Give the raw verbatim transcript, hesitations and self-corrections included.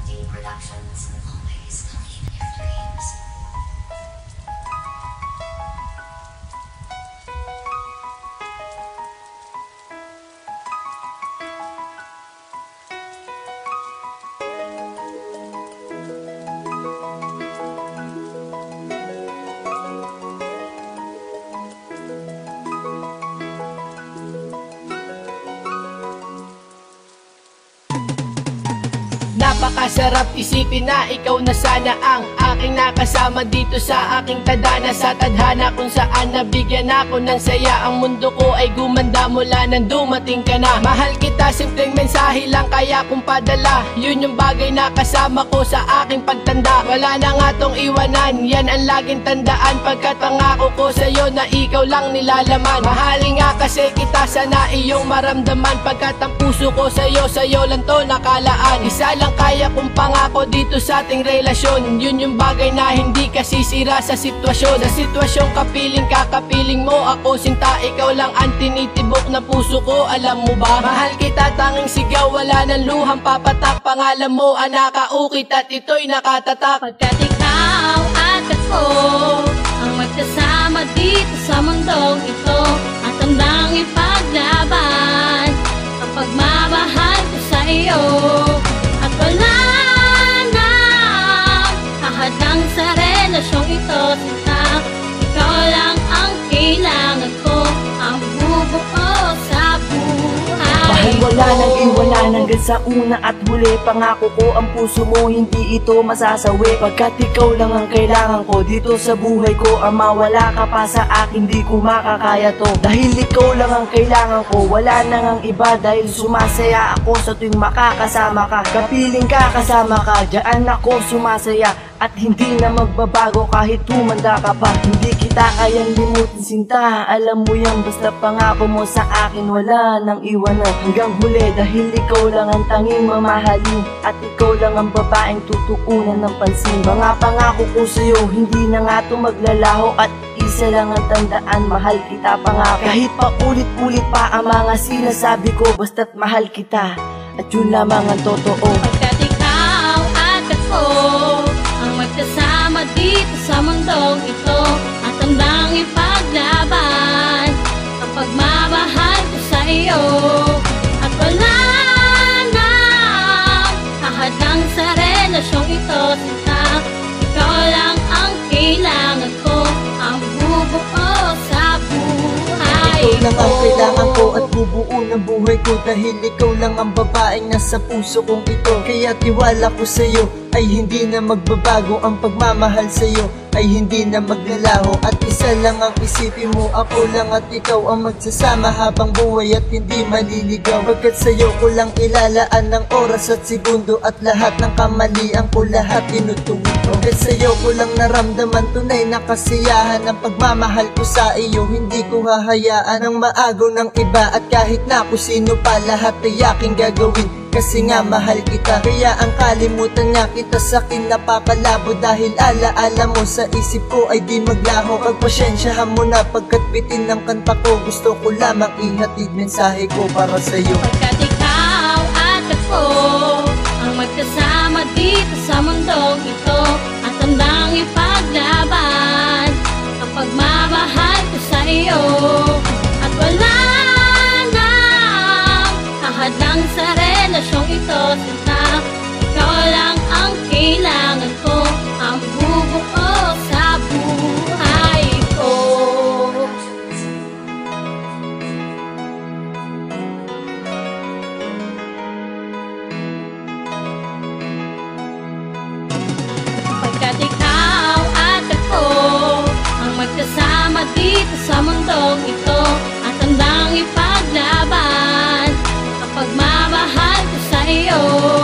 Dean Productions, always believe in your dreams. Napakasarap isipin na ikaw na sana ang aking nakasama dito sa aking tadhana, sa tadhana kung saan nabigyan ako ng saya. Ang mundo ko ay gumanda mula nang dumating ka na. Mahal kita, simpleng mensahe lang kaya kong padala. Yun yung bagay na kasama ko sa aking pagtanda. Wala na nga tong iwanan, yan ang laging tandaan. Pagkat pangako ko sa'yo na ikaw lang nilalaman. Mahalin nga kasi kita, sana iyong maramdaman. Pagkat ang puso ko sa'yo, sa'yo lang to nakalaan. Isa lang kaya kong pangako dito sa ating relasyon. Yun yung bagay na hindi kasisira sa sitwasyon. Sa sitwasyong kapiling ka, kapiling mo ako sinta. Ikaw lang ang tinitibok na puso ko, alam mo ba? Mahal kita, tanging sigaw, wala nang luhang papatak. Pangalan mo ang nakaukit at ito'y nakatatak. Pagkat ikaw at ako ang magkasama dito sa mundong ito, at handang ipaglaban ang pagmamahal ko sa iyo. At wala nang hahadang sa relasyong ito, sinta. Ikaw lang ang kailangan ko, ang bubuo sa buhay. Dahil wala nang iwanan hanggang sa una at huli. Pangako ko ang puso mo, hindi ito masasawi. Pagkat ikaw lang ang kailangan ko dito sa buhay ko. Ang mawala ka pa sa akin, di ko makakaya to. Dahil ikaw lang ang kailangan ko, wala nang ang iba. Dahil sumasaya ako sa tuwing makakasama ka. Kapiling ka, kasama ka, diyan ako sumasaya. At hindi na magbabago kahit tumanda ka pa. Hindi kita kayang limutin, sinta. Alam mo yan, basta pangako mo sa akin, wala nang iwanan hanggang huli. Dahil ikaw lang ang tanging mamahalin, at ikaw lang ang babaeng tutuunan ng pansin. Mga pangako ko sa'yo, hindi na nga to maglalaho. At isa lang ang tandaan, mahal kita pangako. Kahit pa ulit-ulit pa ang mga sinasabi ko, basta't mahal kita, at yun lamang ang totoo. Pagkat ikaw at ako ang magkasama dito sa mundong ito, at handang ipaglaban ang pagmamahal ko sa iyo. At wala nang hahadang sa relasyong ito, sinta. Ikaw lang ang kailangan ko, ang bubuo sa buhay Ikaw lang ang ko. kailangan ko at bubuo ng buhay ko. Dahil ikaw lang ang babaeng nasa puso kong ito. Kaya tiwala ko sa'yo ay hindi na magbabago. Ang pagmamahal sa'yo ay hindi na maglalaho. At isa lang ang isipin mo, ako lang at ikaw ang magsasama habang buhay at hindi maliligaw. Pagkat sa'yo ko lang ilalaan ng oras at segundo, at lahat ng kamalian ko lahat tinutuwid ko. Pagkat sa'yo ko lang naramdaman tunay na kasiyahan. Ang pagmamahal ko sa iyo, hindi ko hahayaan ang maagaw ng iba. At kahit na kung sino pa, lahat ay aking gagawin, kasi nga mahal kita. Kaya ang kalimutan nga kita sa'kin napakalabo. Dahil alaala mo sa isip ko ay di maglaho. Pagpasyensyahan mo na pagkat bitin ng kanta ko. Gusto ko lamang ihatid mensahe ko para sa'yo. Pagkat ikaw at ako ang magkasama dito sa mundong ito, at handang ipaglaban ang pagmamahal ko sa iyo. At wala nang hahadang sa relasyong ito, sinta. Ikaw lang ang kailangan ko, ang bubuo sa buhay ko. Pagkat ikaw at ako ang magkasama dito sa mundong ito, at handang ipaglaban ang pagmamahal ko sa iyo.